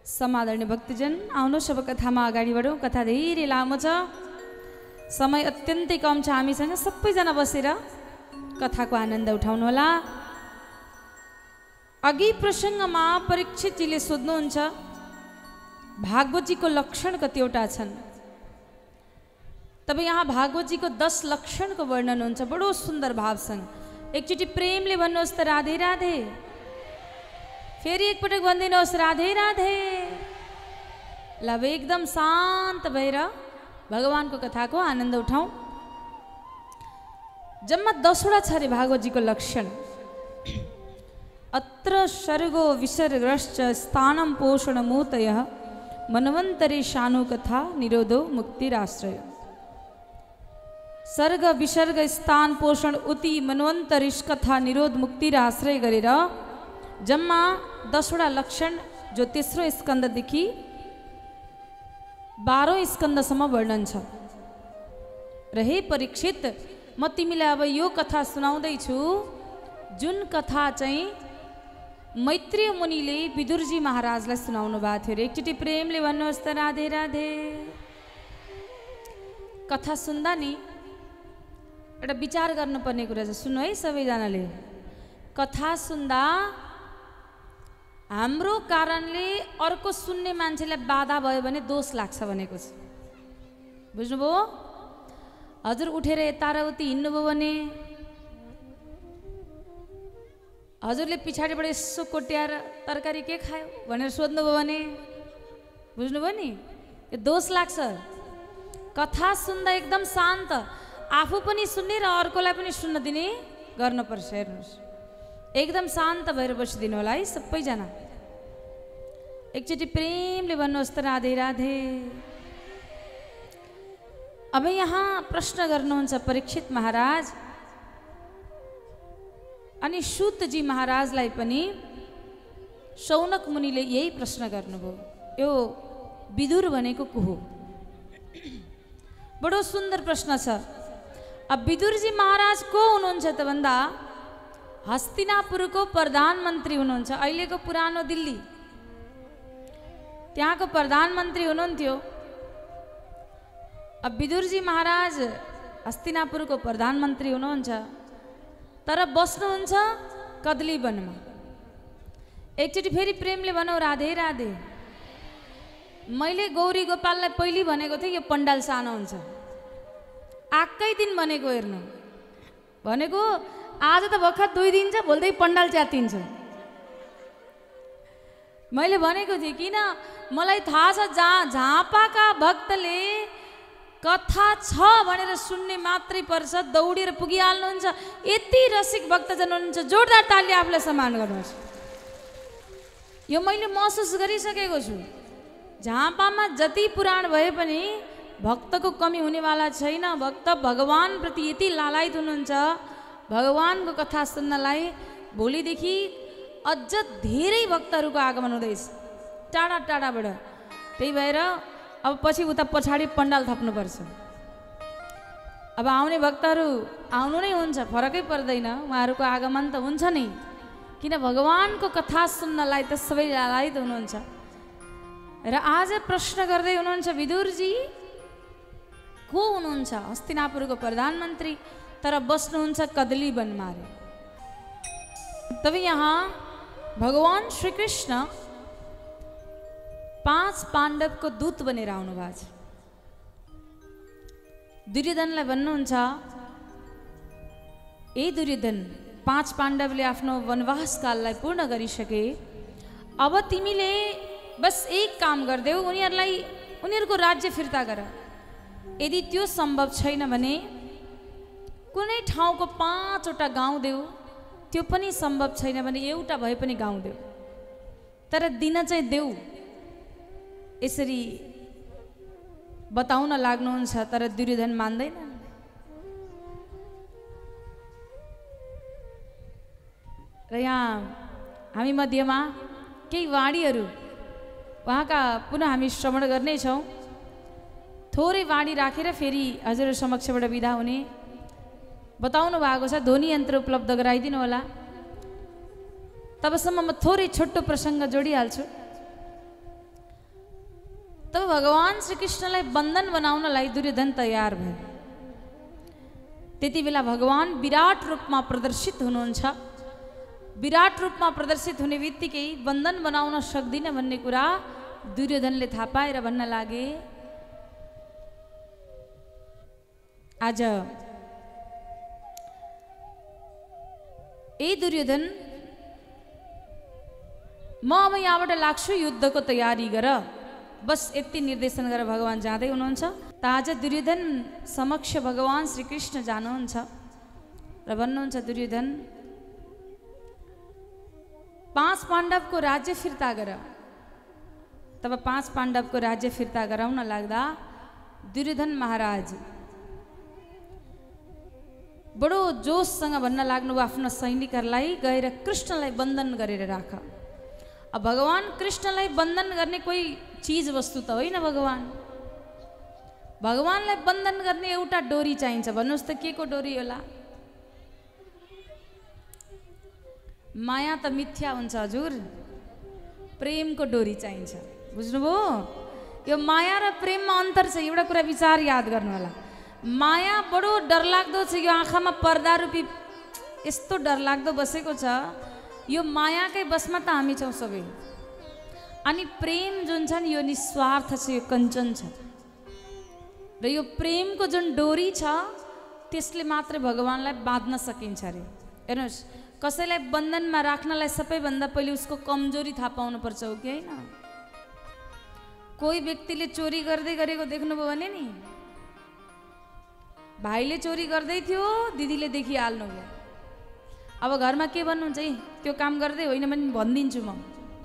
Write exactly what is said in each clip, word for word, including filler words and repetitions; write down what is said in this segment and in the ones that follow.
समादरणीय भक्तजन आउनुहोस् अब कथामा अगाडि बढौँ। कथा धेरै लामो छ, समय अत्यन्तै कम छ। हामीसँग सबैजना बसेर कथाको आनन्द उठाउनुहोला। अघि प्रसङ्गमा परीक्षितजीले सोध्नुहुन्छ भागवतजीको लक्षण कतिवटा छन्। तब यहाँ भागवतजीको दस लक्षणको वर्णन हुन्छ बडो सुन्दर भावसँग। एकचोटि प्रेमले भन्नुहोस् त राधे राधे, फेरि एकपटक भनिदिनुहोस् राधे राधे। ल अब एकदम शान्त भएर भगवानको कथाको आनन्द उठाउँ। जम्मा दसवटा छ अरे भागवतजीको लक्षण। अत्र सर्गो विसर्गश्च स्थानं पोषणमूतयः मनवन्तरे शानु कथा निरोधो मुक्तिराश्रय। सर्ग विसर्ग स्थान पोषण उति मनवन्तरिश कथा निरोध मुक्तिराश्रय गरेर जम्मा दसवटा लक्षण जो तेस्रो स्कन्धदेखि बाह्रौँ स्कन्धसम्म वर्णन छ। र हे परीक्षित, म तिमीलाई अब यो कथा सुनाउँदैछु जुन कथा चाहिँ मैत्रेय मुनिले विदुरजी महाराजलाई सुनाउनु भएको थियो। एकचोटि प्रेमले भन्नुहोस् त राधे राधे। कथा सुन्दा नि एउटा विचार गर्नुपर्ने कुरा छ। सुन्नु है सबैजनाले, कथा सुन्दा हाम्रो कारणले अर्को सुन्ने मान्छेलाई बाधा भयो भने दोष लाग्छ भनेको छ। बुझ्नुभयो? हजुर उठेर यता र उति हिँड्नुभयो भने, हजुरले पछाडिबाट यसो कोट्याएर तरकारी के खायो भनेर सोध्नुभयो भने, बुझ्नुभयो नि, यो दोष लाग्छ। कथा सुन्दा एकदम शान्त, आफू पनि सुन्ने र अर्कोलाई पनि सुन्न दिने गर्नुपर्छ। हेर्नुहोस्, एकदम शान्त भएर बसिदिनु होला है सबैजना। एकचोटि प्रेमले भन्नुहोस् त राधे राधे। अब यहाँ प्रश्न गर्नुहुन्छ परीक्षित महाराज, अनि सूतजी महाराजलाई पनि शौनक मुनिले यही प्रश्न गर्नुभयो। यो विदुर भनेको को हो? बडो सुन्दर प्रश्न छ। अब विदुरजी महाराज को हुनुहुन्छ त भन्दा हस्तिनापुरको प्रधानमन्त्री हुनुहुन्छ। अहिलेको पुरानो दिल्ली त्यहाँको प्रधानमन्त्री हुनुहुन्थ्यो। अब विदुरजी महाराज हस्तिनापुरको प्रधानमन्त्री हुनुहुन्छ, तर बस्नुहुन्छ कदली वनमा। एकचोटि फेरि प्रेमले भनौँ राधे राधे। मैले गौरी गोपाललाई पहिले भनेको थिएँ यो पण्डाल सानो हुन्छ, आकै दिन भनेको। हेर्नु भनेको आज त भर्खर दुई दिन छ, भोलिदेखि पण्डाल च्यातिन्छ। मैले भनेको थिएँ किन, मलाई थाहा छ जहाँ झापाका भक्तले कथा छ भनेर सुन्ने मात्रै पर्छ दौडेर पुगिहाल्नुहुन्छ। यति रसिक भक्तजन हुनुहुन्छ, जोरदार ताली आफूलाई सम्मान गर्नुहोस्। यो मैले महसुस गरिसकेको छु। झापामा जति पुराण भए पनि भक्तको कमी हुनेवाला छैन। भक्त भगवानप्रति यति लालायित हुनुहुन्छ, भगवानको कथा सुन्नलाई भोलिदेखि अझ धेरै भक्तहरूको आगमन हुँदैछ टाढा टाढाबाट। त्यही भएर अब पछि उता पछाडि पण्डाल थप्नुपर्छ। अब आउने भक्तहरू आउनु नै हुन्छ, फरकै पर्दैन, उहाँहरूको आगमन त हुन्छ नै। किन भगवानको कथा सुन्नलाई त सबै लालायित हुनुहुन्छ। र आज प्रश्न गर्दै हुनुहुन्छ विदुरजी को हुनुहुन्छ? हस्तिनापुरको प्रधानमन्त्री, तर बस्नुहुन्छ कदली वनमा। तब यहाँ भगवान श्रीकृष्ण पाँच पाण्डवको दूत बनेर आउनु भएको छ। दुर्योधनलाई भन्नुहुन्छ, ए दुर्योधन, पाँच पाण्डवले आफ्नो वनवास काललाई पूर्ण गरिसके, अब तिमीले बस एक काम गरिदेऊ, उनीहरूलाई उनीहरूको राज्य फिर्ता गर। यदि त्यो सम्भव छैन भने कुनै ठाउँको पाँचवटा गाउँ देऊ, त्यो पनि सम्भव छैन भने एउटा भए पनि गाउँ देऊ, तर दिन चाहिँ देऊ। यसरी बताउन लाग्नुहुन्छ, तर दुर्योधन मान्दैन। र यहाँ हामी मध्येमा केही वाणीहरू उहाँका पुनः हामी श्रवण गर्नेछौँ। थोरै वाणी राखेर फेरि हजुर समक्षबाट बिदा हुने बताउनु भएको छ। ध्वनि यन्त्र उपलब्ध गराइदिनु होला। तबसम्म म थोरै छोटो प्रसङ्ग जोडिहाल्छु। तब भगवान श्रीकृष्णलाई बन्धन बनाउनलाई दुर्योधन तयार भयो। त्यति बेला भगवान विराट रूपमा प्रदर्शित हुनुहुन्छ। विराट रूपमा प्रदर्शित हुने बित्तिकै बन्धन बनाउन सक्दिन भन्ने कुरा दुर्योधनले थाहा पाएर भन्न लागे, आज ए दुर्योधन, म अब यहाँबाट लाग्छु, युद्धको तयारी गर, बस यति निर्देशन गरेर भगवान जाँदै हुनुहुन्छ। त आज दुर्योधन समक्ष भगवान श्रीकृष्ण जानुहुन्छ र भन्नुहुन्छ, दुर्योधन पाँच पाण्डवको राज्य फिर्ता गर। तब पाँच पाण्डवको राज्य फिर्ता गराउन लाग्दा दुर्योधन महाराज बडो जोशसँग भन्न लाग्नु आफ्नो सैनिकहरूलाई, गएर कृष्णलाई बन्धन गरेर राख। अब भगवान कृष्णलाई बन्धन गर्ने कोही चिज वस्तु त होइन। भगवान भगवानलाई बन्धन गर्ने एउटा डोरी चाहिन्छ। भन्नुहोस् त के को डोरी होला? माया त मिथ्या हुन्छ हजुर, प्रेमको डोरी चाहिन्छ। बुझ्नुभयो? यो माया र प्रेममा अन्तर छ। एउटा कुरा विचार याद गर्नु होला। माया बडो डरलाग्दो छ। यो आँखामा पर्दा रूपी यस्तो डरलाग्दो बसेको छ। यो मायाकै बसमा त हामी छौँ सबै। अनि प्रेम जुन छ नि, यो निस्वार्थ छ, यो कञ्चन छ। र यो प्रेमको जुन डोरी छ त्यसले मात्रै भगवानलाई बाँध्न सकिन्छ अरे। हेर्नुहोस्, कसैलाई बन्धनमा राख्नलाई सबैभन्दा पहिले उसको कमजोरी थाहा पाउनुपर्छ, हो कि होइन? कोही व्यक्तिले चोरी गर्दै गरेको देख्नुभयो भने नि, भाइले चोरी गर्दै थियो, दिदीले देखिहाल्नुभयो। अब घरमा के भन्नुहुन्छ, है त्यो काम गर्दै होइन भने भनिदिन्छु म।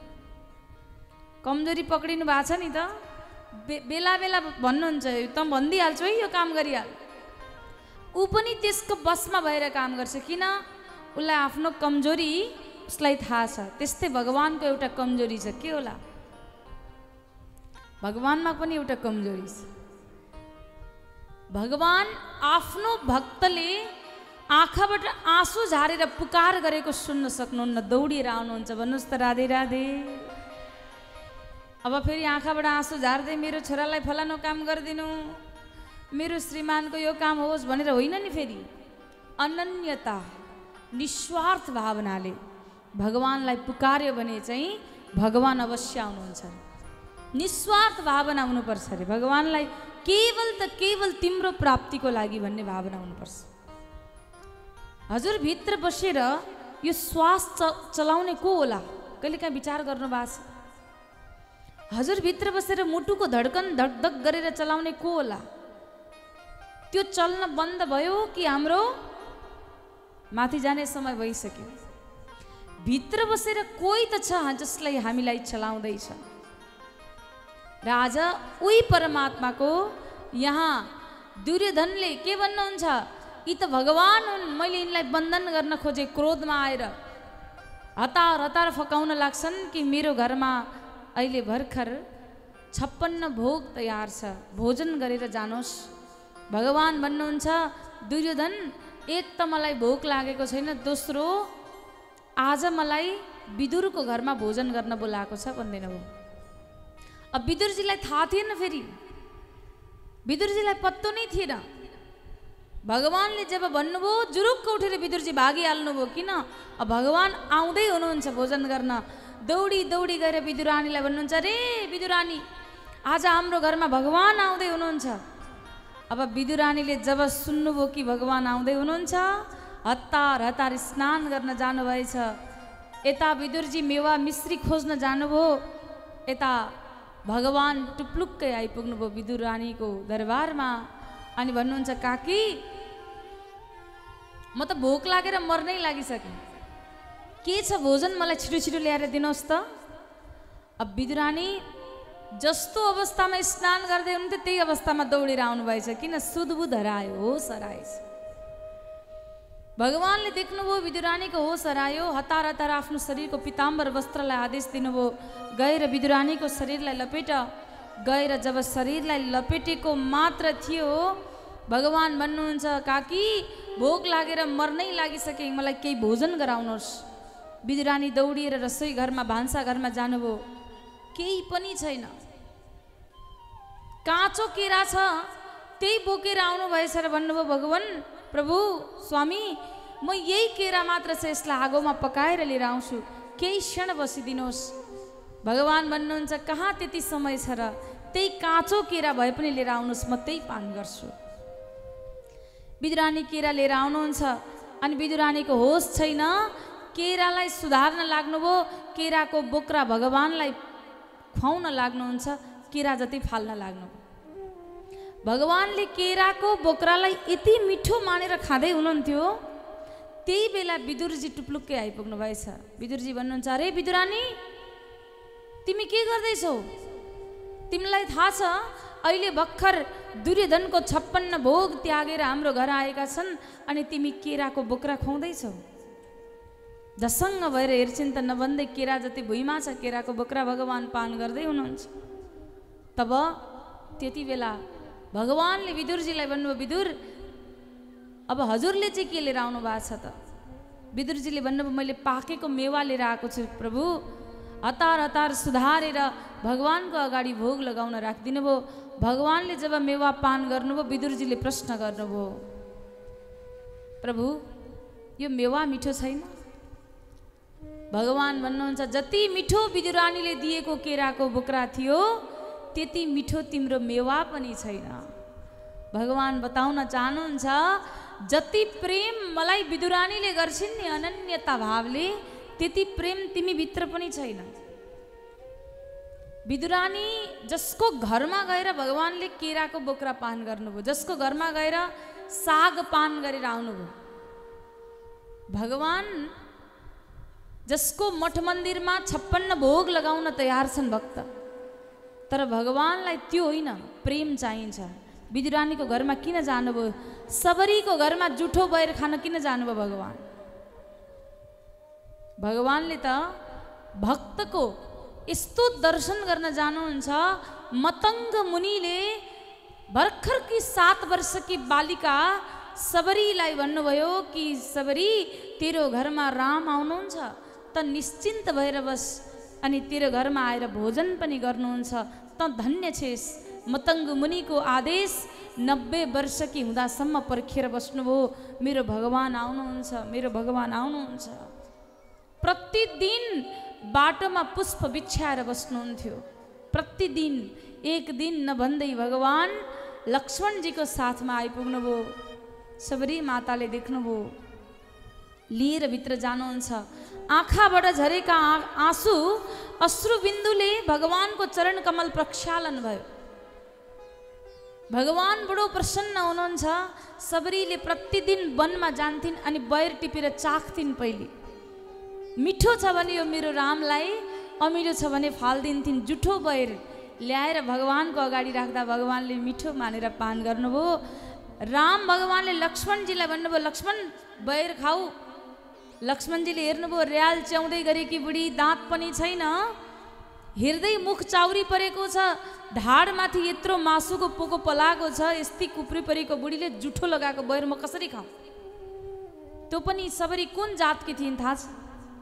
कमजोरी पक्रिनु भएको छ नि त, बे बेला बेला भन्नुहुन्छ, त भनिदिइहाल्छु है यो काम गरिहाल। ऊ पनि त्यसको बसमा भएर काम गर्छ। किन? उसलाई आफ्नो कमजोरी उसलाई थाहा छ। त्यस्तै भगवानको एउटा कमजोरी छ। के होला? भगवानमा पनि एउटा कमजोरी छ। भगवान आफ्नो भक्तले आँखाबाट आँसु झारेर पुकार गरेको सुन्न सक्नुहुन्न, दौडिएर आउनुहुन्छ। भन्नुहोस् त राधे राधे। अब फेरि आँखाबाट आँसु झार्दै मेरो छोरालाई फलानु काम गरिदिनु, मेरो श्रीमानको यो काम होस् भनेर होइन नि। फेरि अनन्यता, निस्वार्थ भावनाले भगवानलाई पुकार्यो भने चाहिँ भगवान अवश्य आउनुहुन्छ। निस्वार्थ भावना हुनुपर्छ अरे। भगवानलाई केवल त केवल तिम्रो प्राप्तिको लागि भन्ने भावना हुनुपर्छ। हजुर भित्र बसेर यो श्वास चलाउने को होला? कहिले काहीँ विचार गर्नु भएको छ? हजुर भित्र बसेर मुटुको धड्कन धकधक गरेर चलाउने को होला? त्यो चल्न बन्द भयो कि हाम्रो माथि जाने समय भइसक्यो? भित्र बसेर कोही त छ जसलाई हामीलाई चलाउँदैछ। र आज उही परमात्माको यहाँ दुर्योधनले के भन्नुहुन्छ, यी त भगवान हुन्, मैले यिनलाई बन्धन गर्न खोजे, क्रोधमा आएर हतार हतार फकाउन लाग्छन् कि मेरो घरमा अहिले भर्खर छप्पन्न भोग तयार छ, भोजन गरेर जानुहोस्। भगवान भन्नुहुन्छ, दुर्योधन एक त मलाई भोक लागेको छैन, दोस्रो आज मलाई विदुरको घरमा भोजन गर्न बोलाएको छ भन्दैन हो। अब विदुरजीलाई थाहा थिएन, फेरि विदुरजीलाई पत्तो नै थिएन। भगवानले जब भन्नुभयो जुरुक्क उठेर विदुरजी भागिहाल्नुभयो। किन? अब भगवान आउँदै हुनुहुन्छ भोजन गर्न। दौडी दौडी गएर विदुरानीलाई भन्नुहुन्छ, अरे विदुरानी, आज हाम्रो घरमा भगवान आउँदै हुनुहुन्छ। अब विदुरानीले जब सुन्नुभयो कि भगवान आउँदै हुनुहुन्छ, हतार हतार स्नान गर्न जानुभएछ। यता विदुरजी मेवा मिश्री खोज्न जानुभयो, यता भगवान टुप्लुक्कै आइपुग्नुभयो विदुरानीको दरबारमा। अनि भन्नुहुन्छ, काकी म त भोक लागेर मर्नै लागिसकेँ, के छ भोजन मलाई छिटो छिटो ल्याएर दिनुहोस् त। अब विदुरानी जस्तो अवस्थामा स्नान गर्दै हुनुहुन्थ्यो त्यही अवस्थामा दौडेर आउनुभएछ। किन? सुधबुध हरायो, होस हराएछ। भगवानले देख्नुभयो विदुरानीको होस हरायो, हतार हतार आफ्नो शरीरको पिताम्बर वस्त्रलाई आदेश दिनुभयो, गएर विदुरानीको शरीरलाई लपेट। गएर जब शरीरलाई लपेटेको मात्र थियो, भगवान भन्नुहुन्छ, काकी भोक लागेर मर्नै लागिसके, मलाई केही भोजन गराउनुहोस्। विदुरानी दौडिएर रसोई घरमा भान्सा घरमा जानुभयो, केही पनि छैन। काँचो केरा छ त्यही बोकेर आउनु भएछ र भन्नुभयो भगवान् प्रभु स्वामी म यही केरा मात्र छ यसलाई आगोमा पकाएर लिएर आउँछु, केही क्षण बसिदिनुहोस्। भगवान् भन्नुहुन्छ कहाँ त्यति समय छ र, त्यही काँचो केरा भए पनि लिएर आउनुहोस्, म त्यही पान गर्छु। विदुरानी केरा लिएर आउनुहुन्छ अनि विदुरानीको होस छैन, केरालाई सुधार्न लाग्नुभयो, केराको बोक्रा भगवान्लाई खुवाउन लाग्नुहुन्छ, केरा जति फाल्न लाग्नु। भगवान्ले केराको बोक्रालाई यति मिठो मानेर खाँदै हुनुहुन्थ्यो, त्यही बेला विदुरजी टुप्लुक्कै आइपुग्नु भएछ। विदुरजी भन्नुहुन्छ अरे विदुरानी तिमी के गर्दैछौ? तिमीलाई थाहा छ अहिले भर्खर दुर्योधनको छप्पन्न भोग त्यागेर हाम्रो घर आएका छन् अनि तिमी केराको बोक्रा खुवाउँदैछौ? झसङ्ग भएर हेर्छिन् त नभन्दै केरा जति भुइँमा छ केराको बोक्रा भगवान् पान गर्दै हुनुहुन्छ। तब त्यति बेला भगवान्ले विदुरजीलाई भन्नुभयो विदुर अब हजुरले चाहिँ के लिएर आउनु भएको छ त? विदुरजीले भन्नुभयो मैले पाकेको मेवा लिएर आएको छु प्रभु। हतार हतार सुधारेर भगवान्को अगाडि भोग लगाउन राखिदिनु भयो। भगवान्ले जब मेवा पान गर्नुभयो विदुरजीले प्रश्न गर्नुभयो प्रभु यो मेवा मिठो छैन? भगवान् भन्नुहुन्छ जति मिठो विदुरानीले दिएको केराको बोक्रा थियो त्यति मिठो तिम्रो मेवा पनि छैन। भगवान् बताउन चाहनुहुन्छ जति प्रेम मलाई विदुरानीले गर्छिन् नि अनन्यता भावले, त्यति प्रेम तिमी भित्र पनि छैन। विदुरानी जसको घरमा गएर भगवान्ले केराको बोक्रा पान गर्नुभयो, जसको घरमा गएर साग पान गरेर आउनुभयो, भगवान् जसको मठ मन्दिरमा छप्पन्न भोग लगाउन तयार छन् भक्त, तर भगवान्लाई त्यो होइन प्रेम चाहिन्छ। विदुरानीको घरमा किन जानुभयो? सबरीको घरमा जुठो बैर खान किन जानुभयो भगवान्? भगवान्ले त भक्तको यस्तो दर्शन गर्न जानुहुन्छ। मतंग मुनिले भर्खरकी सात वर्षकी बालिका सबरीलाई भन्नुभयो कि सबरी तेरो घरमा राम आउनुहुन्छ त निश्चिन्त भएर बस, अनि तेरो घरमा आएर भोजन पनि गर्नुहुन्छ त धन्य छेस। मतंग मुनिको आदेश नब्बे वर्षकी हुँदासम्म पर्खेर बस्नुभयो, मेरो भगवान् आउनुहुन्छ, मेरो भगवान् आउनुहुन्छ। प्रतिदिन बाटोमा पुष्प बिछ्याएर बस्नुहुन्थ्यो। प्रतिदिन एक दिन नभन्दै भगवान् लक्ष्मणजीको साथमा आइपुग्नुभयो। सबरी माताले देख्नुभयो, लिएर भित्र जानुहुन्छ। आँखाबाट झरेका आँसु अश्रुबिन्दुले भगवान्को चरण कमल प्रक्षालन भयो। भगवान् बडो प्रसन्न हुनुहुन्छ। सबरीले प्रतिदिन वनमा जान्थिन् अनि बैर टिपेर चाख्थिन्। पहिले मिठो छ भने यो मेरो रामलाई, अमिलो छ भने फालिदिन्थिन्। जुठो बैर ल्याएर भगवान्को अगाडि राख्दा भगवान्ले मिठो मानेर पान गर्नुभयो। राम भगवान्ले लक्ष्मणजीलाई भन्नुभयो लक्ष्मण बैर खाऊ। लक्ष्मणजीले हेर्नुभयो र्याल च्याउँदै गरेकी बुढी, दाँत पनि छैन, हेर्दै मुख चाउरी परेको छ, ढाडमाथि यत्रो मासुको पोको पलाएको छ, यस्तै कुप्री परेको बुढीले जुठो लगाएको बैर म कसरी खाऊँ? त्यो पनि सबरी कुन जातकी थिइन् थाहा छ?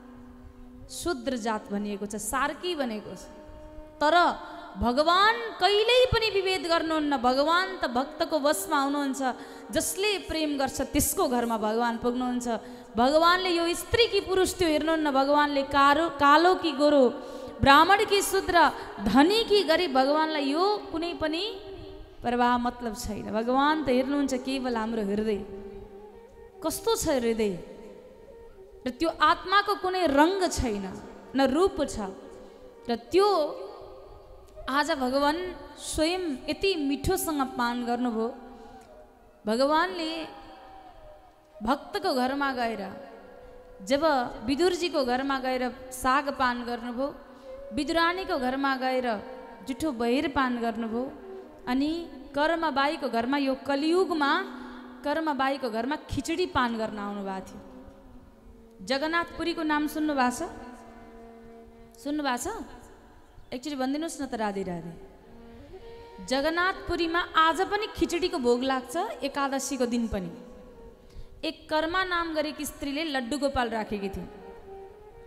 शूद्र जात भनिएको छ, सार्की भनेको छ। तर भगवान् कहिल्यै पनि विभेद गर्नुहुन्न। भगवान् त भक्तको वशमा हुनुहुन्छ। जसले प्रेम गर्छ त्यसको घरमा भगवान् पुग्नुहुन्छ। भगवान्ले यो स्त्री कि पुरुष त्यो हेर्नुहुन्न। भगवान्ले कालो कालो कि गोरो, ब्राह्मण कि शूद्र, धनी कि गरिब, भगवान्लाई यो कुनै पनि प्रवाह मतलब छैन। भगवान् त हेर्नुहुन्छ केवल हाम्रो हृदय कस्तो छ हृदय, र त्यो आत्माको कुनै रङ्ग छैन न रूप छ। र त्यो आज भगवान् स्वयं यति मिठोसँग पान गर्नुभयो। भगवान्ले भक्तको घरमा गएर, जब विदुरजीको घरमा गएर साग पान गर्नुभयो, विदुरानीको घरमा गएर जुठो बैर पान गर्नुभयो, अनि कर्मबाईको घरमा, यो कलियुगमा कर्मबाईको घरमा खिचडी पान गर्न आउनु भएको थियो। जगन्नाथपुरीको नाम सुन्नु भएको छ? सुन्नु भएको छ? एकचोटि भनिदिनुहोस् न त राधे राधे। जगन्नाथपुरीमा आज पनि खिचडीको भोग लाग्छ, एकादशीको दिन पनि। एक कर्मा नाम गरेकी स्त्रीले लड्डु गोपाल राखेकी थिइन्।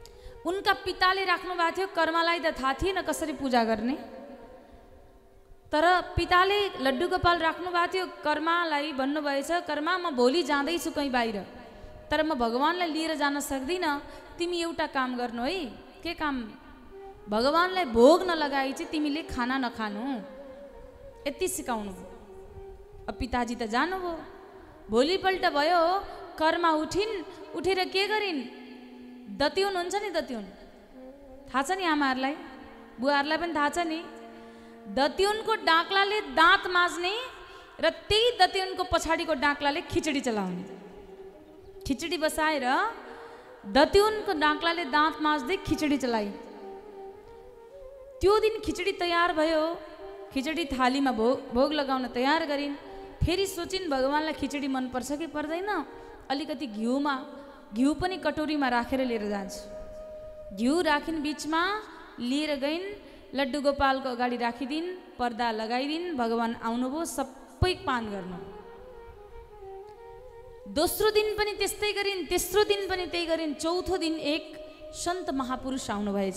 उनका पिताले राख्नु भएको थियो। कर्मालाई त थाहा थिएन कसरी पूजा गर्ने। तर पिताले लड्डु गोपाल राख्नु भएको थियो। कर्मालाई भन्नुभएछ, कर्मा म भोलि जाँदैछु कहीँ बाहिर, तर म भगवान्लाई लिएर जान सक्दिनँ। तिमी एउटा काम गर्नु है। के काम? भगवान्लाई भोग नलगाई चाहिँ तिमीले खाना नखानु, यति सिकाउनु। अब पिताजी त जानुभयो। भोलिपल्ट भयो कर्मा उठिन्, उठेर के गरिन्? दत्युन हुन्छ नि, दत्युन थाहा छ नि आमाहरूलाई, बुवाहरूलाई पनि थाहा छ नि। दत्युनको डाक्लाले दाँत माझ्ने र त्यही दत्युनको पछाडिको डाक्लाले खिचडी चलाउने। खिचडी बसाएर दत्युनको डाक्लाले दाँत माझ्दै खिचडी चलाइ। त्यो दिन खिचडी तयार भयो। खिचडी थालीमा भोग भोग लगाउन तयार गरिन्। फेरि सोचिन् भगवान्लाई खिचडी मनपर्छ कि पर्दैन, अलिकति घिउमा घिउ पनि कटोरीमा राखेर लिएर जान्छु। घिउ राखिन्, बिचमा लिएर गइन्, लड्डु गोपालको अगाडि राखिदिन्, पर्दा लगाइदिन्। भगवान् आउनुभयो, सबै पान गर्नु। दोस्रो दिन पनि त्यस्तै गरिन्, तेस्रो दिन पनि त्यही गरिन्। चौथो दिन एक सन्त महापुरुष आउनु भएछ।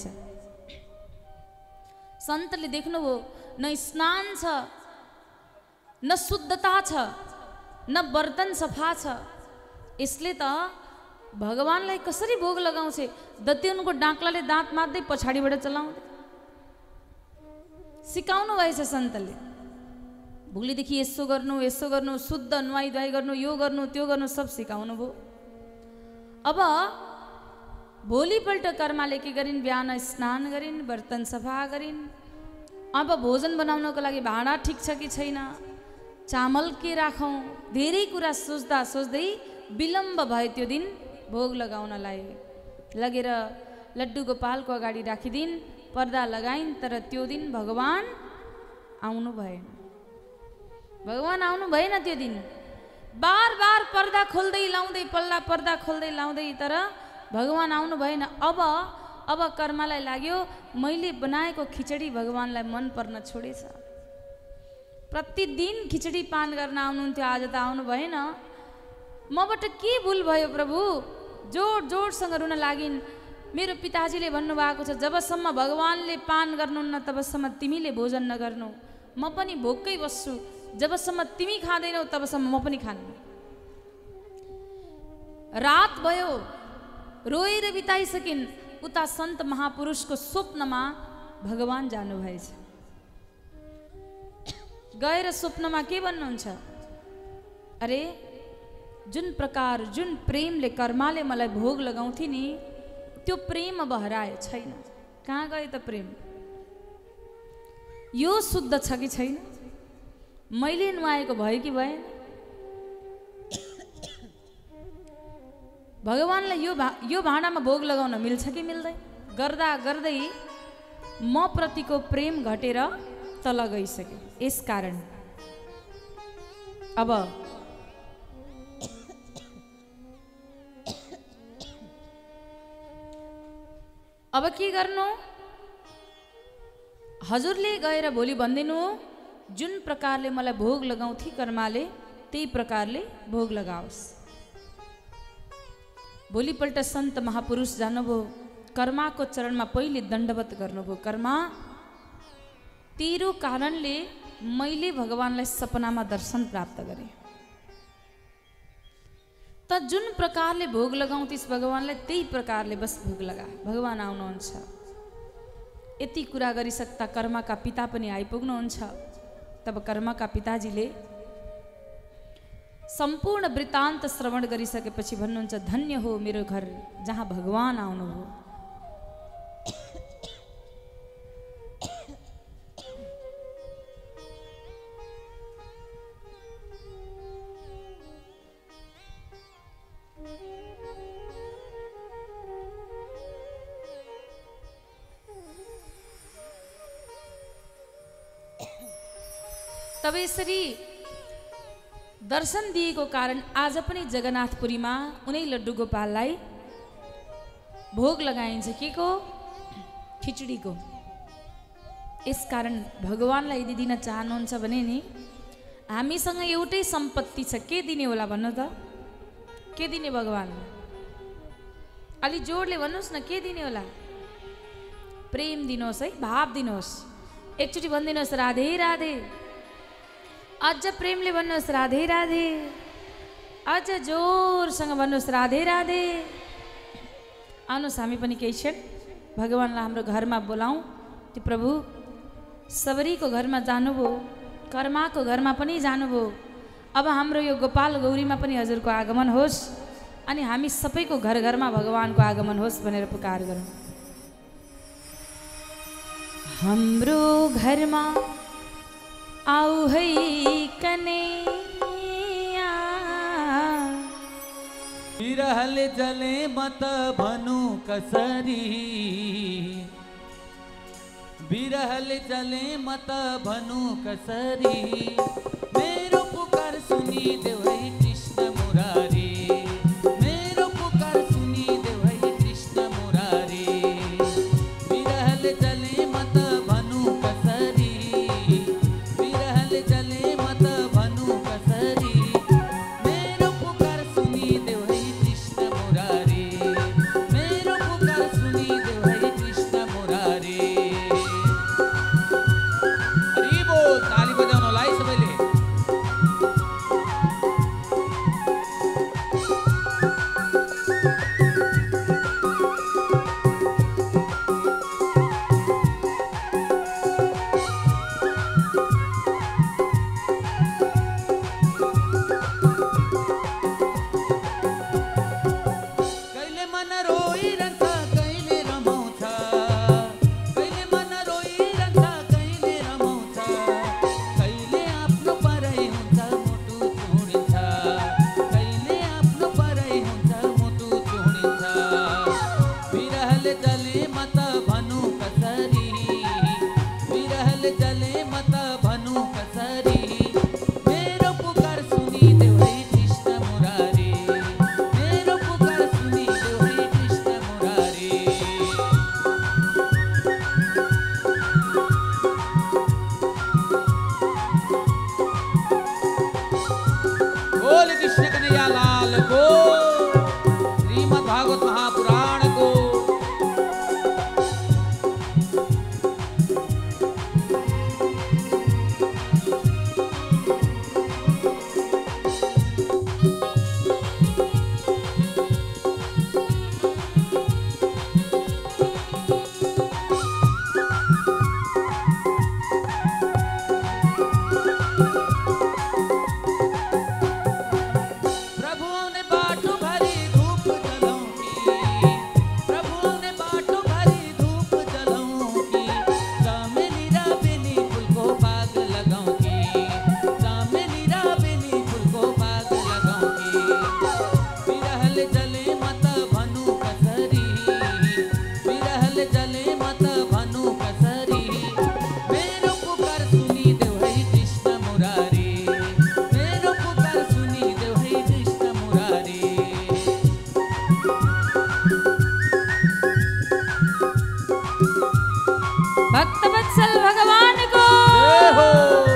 सन्तले देख्नुभयो न स्नान छ, न शुद्धता छ, न बर्तन सफा छ। यसले त भगवान्लाई कसरी भोग लगाउँछ? दत्युनको डाक्लाले दाँत मार्दै पछाडिबाट चलाउँदै सिकाउनु भएछ सन्तले। भोलिदेखि यसो गर्नु, यसो गर्नु, शुद्ध नुहाई धुवाई गर्नु, यो गर्नु, त्यो गर्नु, सब सिकाउनु भयो। अब भोलिपल्ट कर्माले के गरिन्? बिहान स्नान गरिन्, बर्तन सफा गरिन्। अब भोजन बनाउनको लागि भाँडा ठिक छ कि छैन, चामल के राखौँ, धेरै कुरा सोच्दा सोच्दै विलम्ब भयो। त्यो दिन भोग लगाउनलाई लगेर लड्डु गोपालको अगाडि राखिदिन्, पर्दा लगाइन्। तर त्यो दिन भगवान् आउनु भएन। भगवान् आउनु भएन त्यो दिन। बार बार पर्दा खोल्दै लाउँदै, पल्ला पर्दा खोल्दै लाउँदै, तर भगवान् आउनु भएन। अब अब कर्मालाई लाग्यो मैले बनाएको खिचडी भगवान्लाई मन पर्न छोडेछ। प्रतिदिन खिचडी पान गर्न आउनुहुन्थ्यो, आज त आउनु भएन। मबाट के भुल भयो प्रभु? जोड जोडसँग रुन लागिन्। मेरो पिताजीले भन्नुभएको छ, जबसम्म भगवान्ले पान गर्नुहुन्न तबसम्म तिमीले भोजन नगर्नु, म पनि भोकै बस्छु। जबसम्म तिमी खाँदैनौ तबसम्म म पनि खान्नु। रात भयो, रोएर बिताइसकिन्। उता सन्त महापुरुषको स्वप्नमा भगवान् जानुभएछ। गएर स्वप्नमा के भन्नुहुन्छ? अरे जुन प्रकार, जुन प्रेमले कर्माले मलाई भोग लगाउँथे नि, त्यो प्रेम अब हरायो छैन। कहाँ गयो त प्रेम? यो शुद्ध छ कि छैन? मैले नुहाएको भयो कि भएन? भगवान्लाई यो भा यो भाँडामा भोग लगाउन मिल्छ कि मिल्दैन? गर्दा गर्दै म प्रतिको प्रेम घटेर तल गइसक्यो। यसकारण अब अब के गर्नु? हजुरले गएर भोलि भनिदिनु, जुन प्रकारले मलाई भोग लगाउँथे कर्माले, त्यही प्रकारले भोग लगाओस्। भोलिपल्ट सन्त महापुरुष जानुभयो। कर्माको चरणमा पहिले दण्डवत गर्नुभयो। कर्मा, तेरो कारणले मैले भगवान्लाई सपनामा दर्शन प्राप्त गरेँ। त जुन प्रकारले भोग लगाउँथिस् भगवान्लाई, त्यही प्रकारले बस भोग लगा, भगवान् आउनुहुन्छ। यति कुरा गरिसक्दा कर्माका पिता पनि आइपुग्नुहुन्छ। तब कर्माका पिताजीले सम्पूर्ण वृत्तान्त श्रवण गरिसकेपछि भन्नुहुन्छ, धन्य हो मेरो घर जहाँ भगवान् आउनुभयो। तब यसरी दर्शन दिएको कारण आज पनि जगन्नाथपुरीमा उनै लड्डु गोपाललाई भोग लगाइन्छ। के को? खिचडीको। यसकारण भगवान्लाई यदि दिन चाहनुहुन्छ भने नि, हामीसँग एउटै सम्पत्ति छ, के दिने होला भन्नु त? के दिने भगवान्लाई? अलि जोडले भन्नुहोस् न, के दिने होला? प्रेम दिनुहोस् है, भाव दिनुहोस्। एकचोटि भनिदिनुहोस् राधे राधे। अझ प्रेमले भन्नुहोस् राधे राधे। अझ जोरसँग भन्नुहोस् राधे राधे। आउनुहोस् हामी पनि केही क्षण भगवान्लाई हाम्रो घरमा बोलाउँ। त्यो प्रभु सबरीको घरमा जानुभयो, कर्माको घरमा पनि जानुभयो। अब हाम्रो यो गोपाल गौरीमा पनि हजुरको आगमन होस् अनि हामी सबैको घर घरमा भगवानको आगमन होस् भनेर पुकार गरौँ। हाम्रो घरमा आऊ है कन्हैया, विरहल जले मत भनु कसरी, विरहल जले मत भनु कसरी, मेरो पुकार सुनी देव है कृष्ण मुरारी, मेरो पुकार सुनी देव है कृष्ण मुरारी, विरहल जले मत भनु कसरी, विरहल जले मत भनु कसरी, मेरो पुकार सुनी देव है कृष्ण मुरारी, मेरो पुकार सुनी देव है कृष्ण मुरारी। हरि बोल, ताली बजाउनलाई सबैले। कहिले मन रोइरहन्छ कहिले रमाउँछ, कहिले मन रोइरहन्छ कहिले रमाउँछ, कहिले आफ्नो पराई हुन्छ मुटु चुडिन्छ, कहिले आफ्नो पराई हुन्छ मुटु चुडिन्छ, विरहले जले मत भनु कसरी, विरहले जले मत भनु कसरी, मेरो पुकार सुनी देव है कृष्ण मुरारी, मेरो पुकार सुनी देव है कृष्ण मुरारी। बोल कृष्ण कन्हैया लाल को, श्रीमद् भागवत महापुराण को। प्रभुओं ने बाटो भरी धूप जलाऊंगी, प्रभुओं ने बाटो भरी धूप जलाऊंगी, सामेली राबेली फूल को बाग लगाऊंगी, सामेली राबेली फूल को बाग लगाऊंगी, विरहल जले मत भनु कसरी, विरहल जले मत भनु कसरी, मेरो पुकार सुनी देव है कृष्ण मुरारी, मेरो पुकार सुनी देव है कृष्ण मुरारी। भक्तवत्सल भगवान को। जय हो।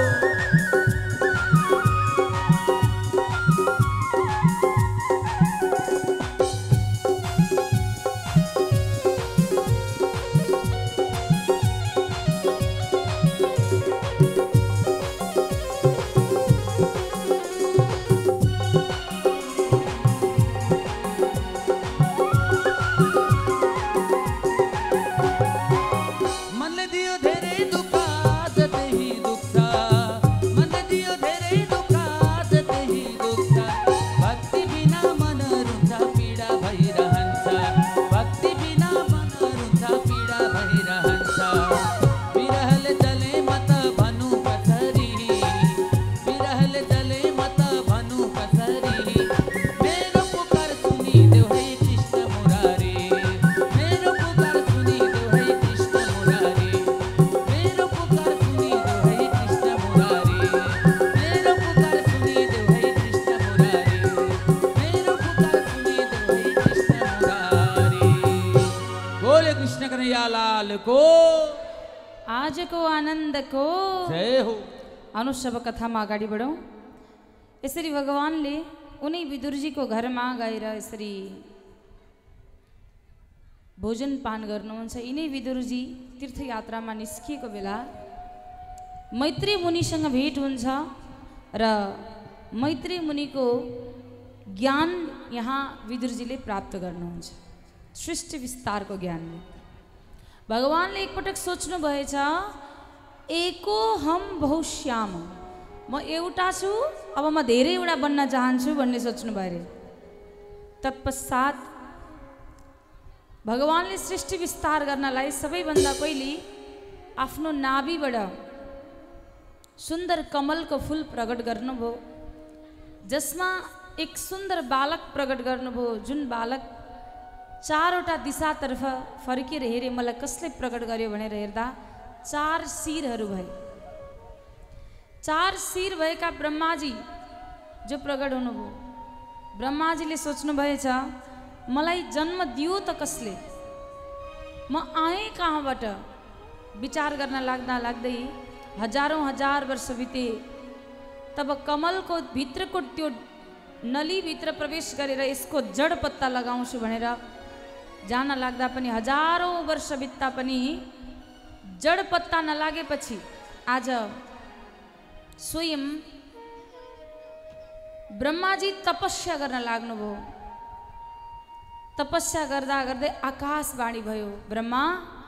मनले दियो धेरै दुःख आज त्यही दुख्छ, मनले दियो धेरै दुःख आज त्यही दुख्छ, भक्ति बिना मन रुन्छ पीडा भइरहन्छ, भक्ति बिना मन रुन्छ पीडा भइरहन्छ, विरहल जले मत भनु कसरी, विरहल जले मत भनु कसरी, मेरो पुकार सुनी देव है कृष्ण मुरारी, मेरो पुकार सुनी देव है कृष्ण मुरारी, मेरो पुकार सुनी देव है कृष्ण मुरारी, मेरो पुकार सुनी देव है कृष्ण मुरारी, मेरो पुकार सुनी देव है कृष्ण मुरारी। बोले कृष्ण कन्हैया लाल को। आजको आनन्दको। जय हो। आउनुहोस् अब कथामा अगाडि बढौँ। यसरी भगवानले उनी विदुरजीको घरमा गएर यसरी भोजन पान गर्नुहुन्छ। यिनै विदुरजी तीर्थयात्रामा निस्किएको बेला मैत्री मुनिसँग भेट हुन्छ र मैत्री मुनिको ज्ञान यहाँ विदुरजीले प्राप्त गर्नुहुन्छ, सृष्टि विस्तारको ज्ञानले। भगवानले एकपटक सोच्नु भएछ, एको हम बहुश्याम, म एउटा छु अब म धेरैवटा बन्न चाहन्छु भन्ने सोच्नु भयो अरे। तत्पश्चात भगवानले सृष्टि विस्तार गर्नलाई सबैभन्दा पहिले आफ्नो नाभिबाट सुन्दर कमलको फुल प्रकट गर्नुभयो, जसमा एक सुन्दर बालक प्रकट गर्नुभयो, जुन बालक चारवटा दिशातर्फ फर्केर हेरे, मलाई कसले प्रकट गर्यो भनेर हेर्दा चार शिरहरू भए। चार शिर भएका ब्रह्माजी जो प्रकट हुनुभयो, ब्रह्माजीले सोच्नु भएछ, मलाई जन्म दियो त कसले, म आएँ कहाँबाट? विचार गर्न लाग्दा लाग्दै हजारौँ हजार वर्ष बिते। तब कमलको भित्रको त्यो नलीभित्र प्रवेश गरेर यसको जड पत्ता लगाउँछु भनेर जान लाग्दा पनि हजारौँ वर्ष बित्दा पनि जड पत्ता नलागेपछि आज स्वयं ब्रह्माजी तपस्या गर्न लाग्नुभयो। तपस्या गर्दा गर्दै आकाशवाणी भयो, ब्रह्मा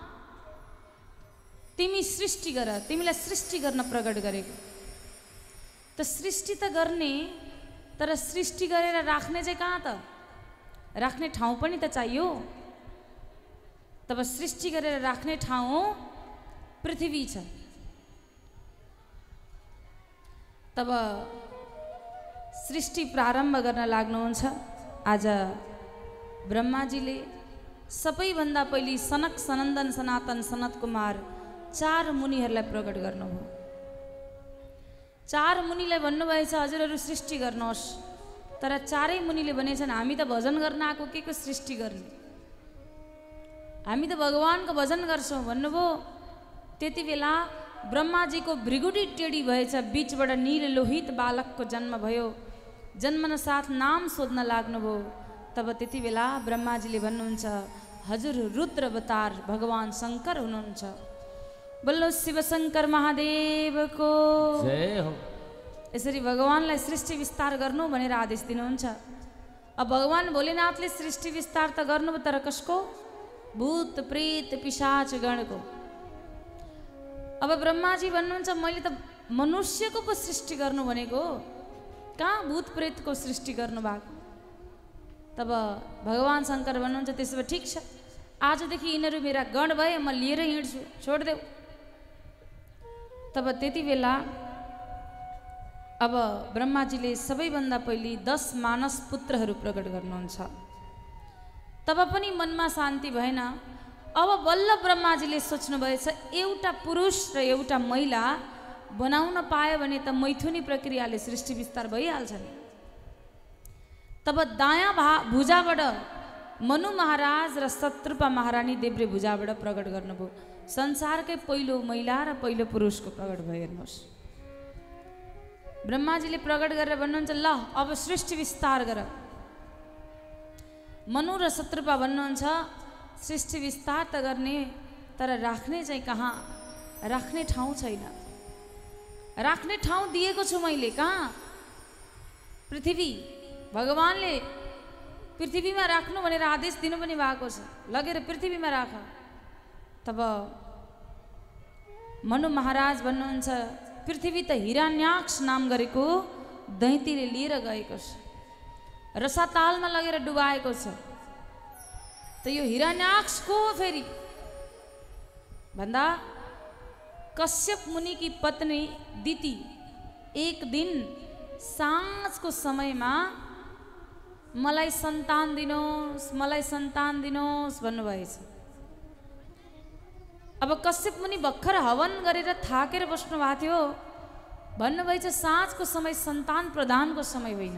तिमी सृष्टि गर, तिमीलाई सृष्टि गर्न प्रकट गरेको। त सृष्टि त गर्ने, तर सृष्टि गरेर राख्ने चाहिँ कहाँ त? राख्ने ठाउँ पनि त चाहियो। तब सृष्टि गरेर राख्ने ठाउँ पृथ्वी छ। तब सृष्टि प्रारम्भ गर्न लाग्नुहुन्छ। आज ब्रह्माजीले सबैभन्दा पहिले सनक सनन्दन सनातन सनत कुमार चार मुनिहरूलाई प्रकट गर्नुभयो। चार मुनिलाई भन्नुभएछ, हजुरहरू सृष्टि गर्नुहोस्। तर चारै मुनिले भनेछन्, हामी त भजन गर्न आएको, के को सृष्टि गर्ने, हामी त भगवानको भजन गर्छौँ भन्नुभयो। त्यति बेला ब्रह्माजीको भृगुटी टेढी भएछ, बीचबाट नील लोहित बालकको जन्म भयो। जन्मन साथ नाम सोध्न लाग्नुभयो। तब त्यति बेला ब्रह्माजीले भन्नुहुन्छ, हजुर रुद्र अवतार भगवान शङ्कर हुनुहुन्छ। बोल्लो शिव शङ्कर महादेवको जय हो। यसरी भगवानलाई सृष्टि विस्तार गर्नु भनेर आदेश दिनुहुन्छ। अब भगवान भोलेनाथले सृष्टि विस्तार त गर्नु, तर कसको? भूत प्रेत पिशाच गणको। अब ब्रह्माजी भन्नुहुन्छ, मैले त मनुष्यको पो सृष्टि गर्नु भनेको, कहाँ भूत प्रेतको सृष्टि गर्नु भएको? तब भगवान शङ्कर भन्नुहुन्छ, त्यसो भए ठिक छ, आजदेखि यिनीहरू मेरा गण भए, म लिएर हिँड्छु, छोडिदेऊ। तब त्यति बेला अब ब्रह्माजीले सबैभन्दा पहिले दस मानस पुत्रहरू प्रकट गर्नुहुन्छ। तब पनि मनमा शान्ति भएन। अब बल्ल ब्रह्माजीले सोच्नु भएछ, एउटा पुरुष र एउटा महिला बनाउन पायो भने त मैथुनी प्रक्रियाले सृष्टि विस्तार भइहाल्छ नि। तब दायाँ भा भुजाबाट मनु महाराज र शत्रुपा महारानी देब्रे भुजाबाट प्रकट गर्नुभयो। संसारकै पहिलो महिला र पहिलो पुरुषको प्रकट भयो। हेर्नुहोस्, ब्रह्माजीले प्रकट गरेर भन्नुहुन्छ, ल अब सृष्टि विस्तार गर। मनु र शत्रुपा भन्नुहुन्छ, सृष्टि विस्तार त गर्ने, तर राख्ने चाहिँ कहाँ? राख्ने ठाउँ छैन। राख्ने ठाउँ दिएको छु मैले, कहाँ? पृथ्वी। भगवानले पृथ्वीमा राख्नु भनेर आदेश दिनु पनि भएको छ, लगेर पृथ्वीमा राख। तब मनु महाराज भन्नुहुन्छ, पृथ्वी त हिरण्याक्ष नाम गरेको दैतीले लिएर गएको छ, रसातालमा लगेर डुबाएको छ। त यो हिरण्याक्ष को फेरि भन्दा कश्यप मुनिकी पत्नी दिति एक दिन साँझको समयमा मलाई सन्तान दिनुहोस्, मलाई सन्तान दिनुहोस् भन्नुभएछ। अब कश्यप मुनि भर्खर हवन गरेर थाकेर बस्नु भएको थियो। भन्नुभएछ, साँझको समय सन्तान प्रदानको समय होइन।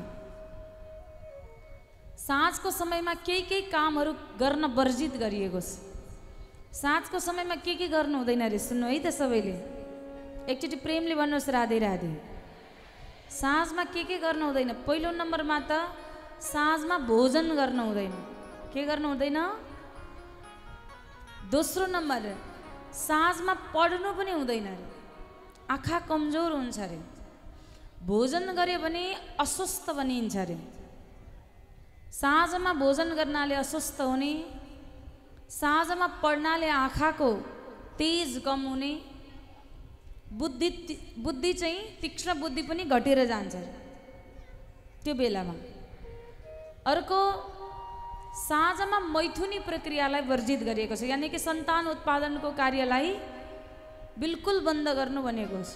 साँझको समयमा केही केही कामहरू गर्न वर्जित गरिएको छ। साँझको समयमा के के गर्नु हुँदैन रे, सुन्नु है त सबैले, एकचोटि प्रेमले भन्नुहोस्, राधे राधे। साँझमा के के गर्नु हुँदैन? पहिलो नम्बरमा त साँझमा भोजन गर्नु हुँदैन। के गर्नु हुँदैन? दोस्रो नम्बर, साँझमा पढ्नु पनि हुँदैन रे। आँखा कमजोर हुन्छ अरे, भोजन गर्यो भने अस्वस्थ बनिन्छ अरे। साँझमा भोजन गर्नाले अस्वस्थ हुने, साँझमा पढ्नाले आँखाको तेज कम हुने, बुद्धि बुद्धि चाहिँ तीक्ष्ण बुद्धि पनि घटेर जान्छ त्यो बेलामा। अर्को, साँझमा मैथुनी प्रक्रियालाई वर्जित गरिएको छ, यानि कि सन्तान उत्पादनको कार्यलाई बिल्कुल बन्द गर्नु भनेको छ।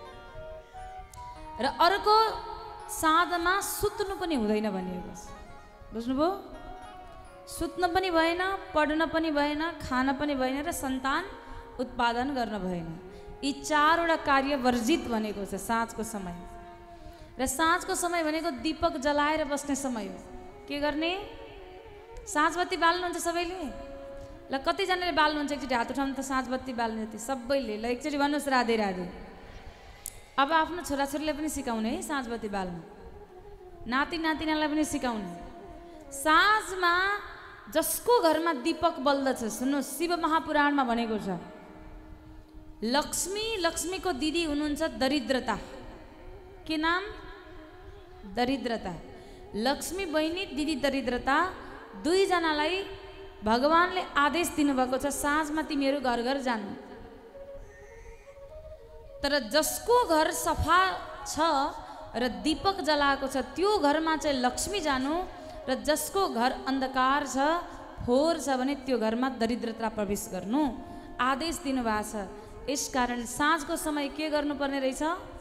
र अर्को, साँझमा सुत्नु पनि हुँदैन भनेको छ। बुझ्नुभयो? सुत्न पनि भएन, पढ्न पनि भएन, खान पनि भएन र सन्तान उत्पादन गर्न भएन। यी चारवटा कार्य वर्जित भनेको छ साँझको समय। र साँझको समय भनेको दीपक जलाएर बस्ने समय हो। के गर्ने? साँझ बत्ती बाल्नुहुन्छ सबैले? ल कतिजनाले बाल्नुहुन्छ? एकचोटि हात उठाउनु त। साँझ बत्ती बाल्ने जति सबैले। ल एकचोटि भन्नुहोस् राधे राधे। अब आफ्नो छोराछोरीलाई पनि सिकाउने है साँझ बत्ती बाल्नु, नाति नातिनालाई पनि सिकाउने। साँझमा जसको घरमा दीपक बल्दछ, सुन्नुहोस्, शिव महापुराणमा भनेको छ, लक्ष्मी, लक्ष्मीको दिदी हुनुहुन्छ दरिद्रता। के नाम? दरिद्रता। लक्ष्मी बहिनी, दिदी दरिद्रता, दुईजनालाई भगवानले आदेश दिनुभएको छ साँझमा तिमीहरू घर घर जानु। तर जसको घर सफा छ र दीपक जलाएको छ त्यो घरमा चाहिँ लक्ष्मी जानु, र जसको घर अन्धकार छ, फोहोर छ भने त्यो घरमा दरिद्रता प्रवेश गर्नु आदेश दिनुभएको छ। यसकारण साँझको समय के गर्नुपर्ने रहेछ?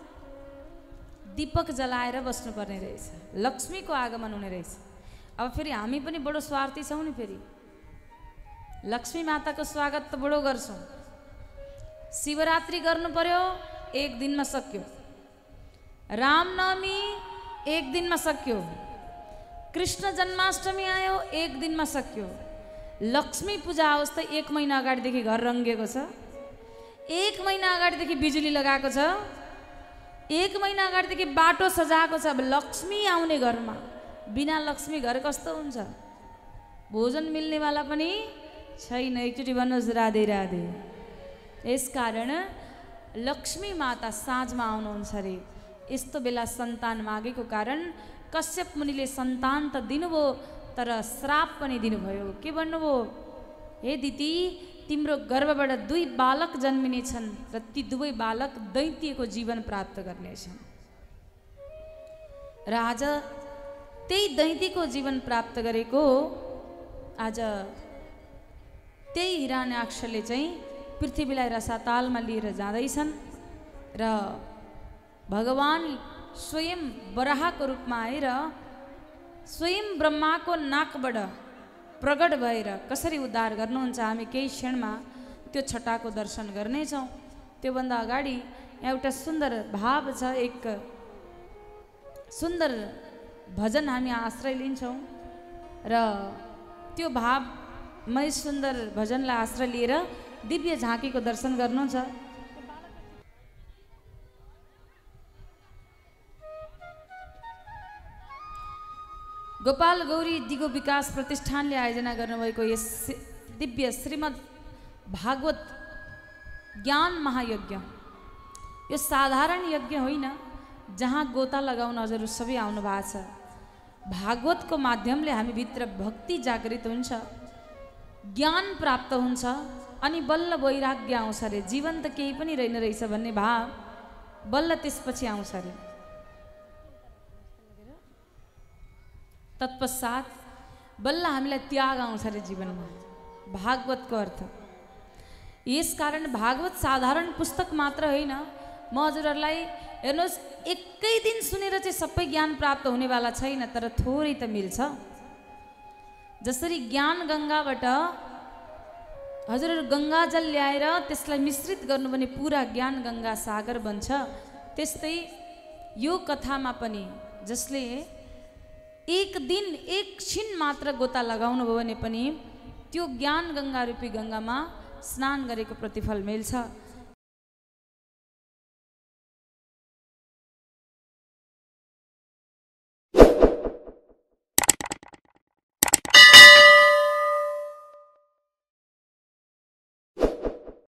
दीपक जलाएर बस्नुपर्ने रहेछ, लक्ष्मीको आगमन हुने रहेछ। अब फेरि हामी पनि बडो स्वार्थी छौँ नि, फेरि लक्ष्मी माताको स्वागत त बडो गर्छौँ। शिवरात्रि गर्नु पर्यो, एक दिनमा सक्यो। रामनवमी एक दिनमा सक्यो। कृष्ण जन्माष्टमी आयो, एक दिनमा सक्यो। लक्ष्मी पूजा आओस् त एक महिना अगाडिदेखि घर रङ्गेको छ, एक महिना अगाडिदेखि बिजुली लगाएको छ, एक महिना अगाडिदेखि बाटो सजाएको छ। अब लक्ष्मी आउने घरमा बिना लक्ष्मी घर कस्तो हुन्छ? भोजन मिल्नेवाला पनि छैन। एकचोटि भन्नुहोस् राधे राधे। यसकारण लक्ष्मी माता साँझमा आउनुहुन्छ अरे। यस्तो बेला सन्तान मागेको कारण कश्यप मुनिले सन्तान त दिनुभयो, तर श्राप पनि दिनुभयो। के भन्नुभयो? हे दिदी, तिम्रो गर्भबाट दुई बालक जन्मिनेछन् र ती दुवै बालक दैत्यको जीवन प्राप्त गर्नेछन्। र आज त्यही दैत्यको जीवन प्राप्त गरेको आज त्यही हिरण्याक्षले चाहिँ पृथ्वीलाई रसातालमा लिएर जाँदैछन् र भगवान स्वयं वराहको रूपमा आएर स्वयं ब्रह्माको नाकबाट प्रगट भएर कसरी उद्धार गर्नुहुन्छ, हामी केही क्षणमा त्यो छटाको दर्शन गर्नेछौँ। त्योभन्दा अगाडि यहाँ एउटा सुन्दर भाव छ, एक सुन्दर भजन हामी आश्रय लिन्छौँ र त्यो भावमै सुन्दर भजनलाई आश्रय लिएर दिव्य झाँकीको दर्शन गर्नु छ। गोपाल गौरी दिगो विकास प्रतिष्ठानले आयोजना गर्नुभएको यस दिव्य श्रीमद् भागवत ज्ञान महायज्ञ यो साधारण यज्ञ होइन, जहाँ गोता लगाउन हजुरहरू सबै आउनु भएको छ। भागवतको माध्यमले हामीभित्र भक्ति जागृत हुन्छ, ज्ञान प्राप्त हुन्छ, अनि बल्ल वैराग्य आउँछ अरे। जीवन त केही पनि रहेन रहेछ भन्ने भाव बल्ल त्यसपछि आउँछ अरे। तत्पश्चात बल्ल हामीलाई त्याग आउँछ अरे जीवनमा, भागवतको अर्थ। यसकारण भागवत साधारण पुस्तक मात्र होइन। म हजुरहरूलाई हेर्नुहोस्, एकै दिन सुनेर चाहिँ सबै ज्ञान प्राप्त हुनेवाला छैन, तर थोरै त मिल्छ। जसरी ज्ञान गङ्गाबाट हजुरहरू गङ्गाजल ल्याएर त्यसलाई मिश्रित गर्नु भने पुरा ज्ञान गङ्गा सागर बन्छ, त्यस्तै यो कथामा पनि जसले एक दिन एक क्षण मात्र गोता लगाउनु भयो भने पनि त्यो ज्ञान गङ्गा रूपी गङ्गामा स्नान गरेको प्रतिफल मिल्छ।